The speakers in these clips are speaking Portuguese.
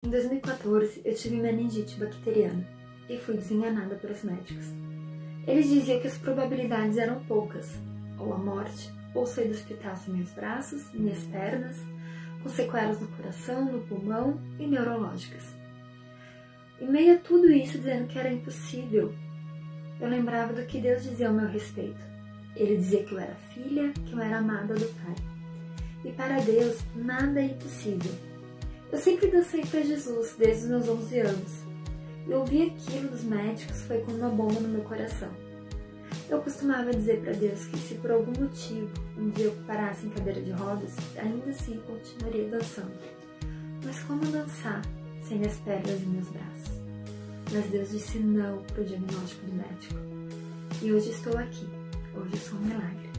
Em 2014, eu tive meningite bacteriana e fui desenganada pelos médicos. Eles diziam que as probabilidades eram poucas, ou a morte, ou sair do hospital sem meus braços, minhas pernas, com sequelas no coração, no pulmão e neurológicas. Em meio a tudo isso, dizendo que era impossível, eu lembrava do que Deus dizia ao meu respeito. Ele dizia que eu era filha, que eu era amada do Pai. E para Deus, nada é impossível. Eu sempre dancei para Jesus desde os meus 11 anos. E ouvir aquilo dos médicos foi como uma bomba no meu coração. Eu costumava dizer para Deus que se por algum motivo um dia eu parasse em cadeira de rodas, ainda assim continuaria dançando. Mas como dançar sem as pernas e meus braços? Mas Deus disse não para o diagnóstico do médico. E hoje estou aqui. Hoje eu sou um milagre.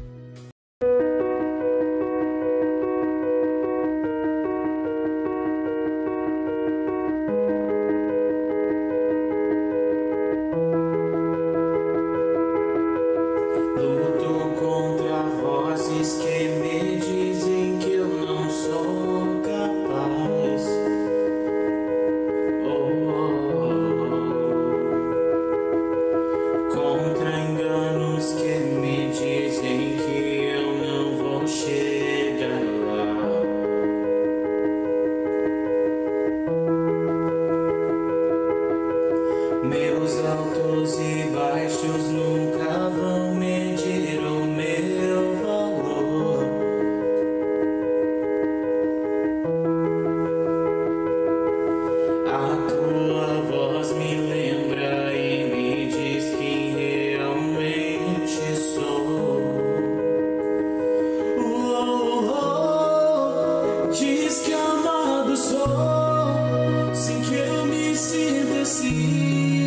Meus altos e baixos nunca vão medir o meu valor. A tua voz me lembra e me diz quem realmente sou. Diz que amado sou, sem que eu me sinta assim.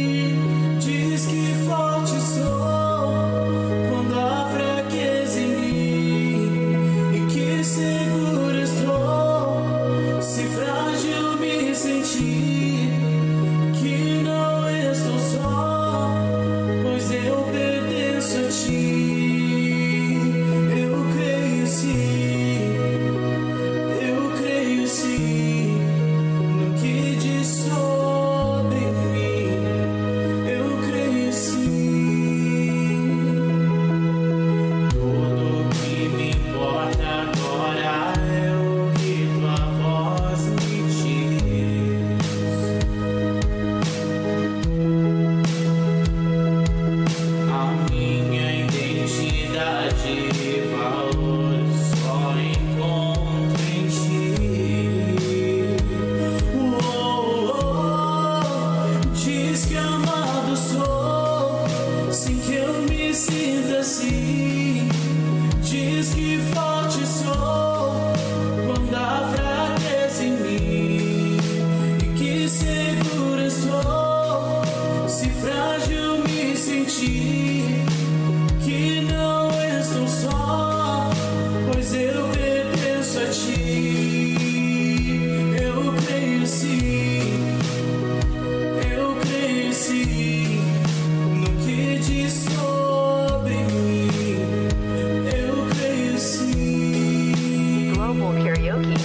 Diz que forte sou quando há fraqueza em mim, e que seguro estou se frágil me sentir, que não estou só, pois eu pertenço a ti. Eu creio sim, eu creio sim no que diz sobre mim. Karaoke.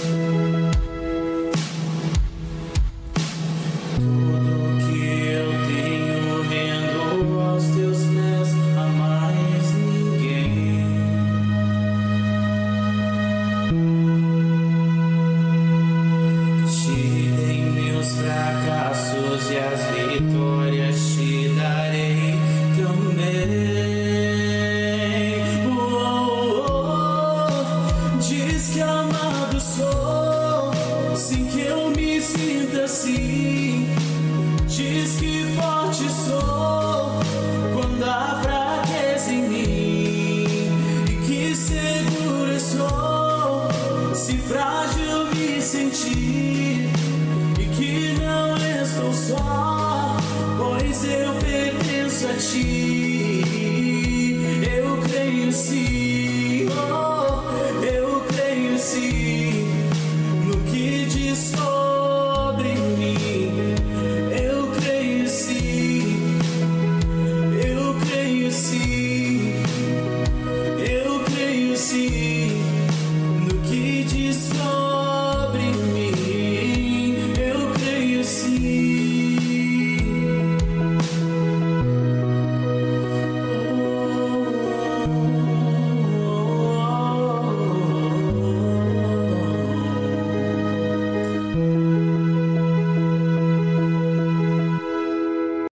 Tudo que eu tenho rendo aos teus pés, a mais ninguém. Te dei meus fracassos e as vitórias te darei também. Diz que amado sou, sem que eu me sinta assim.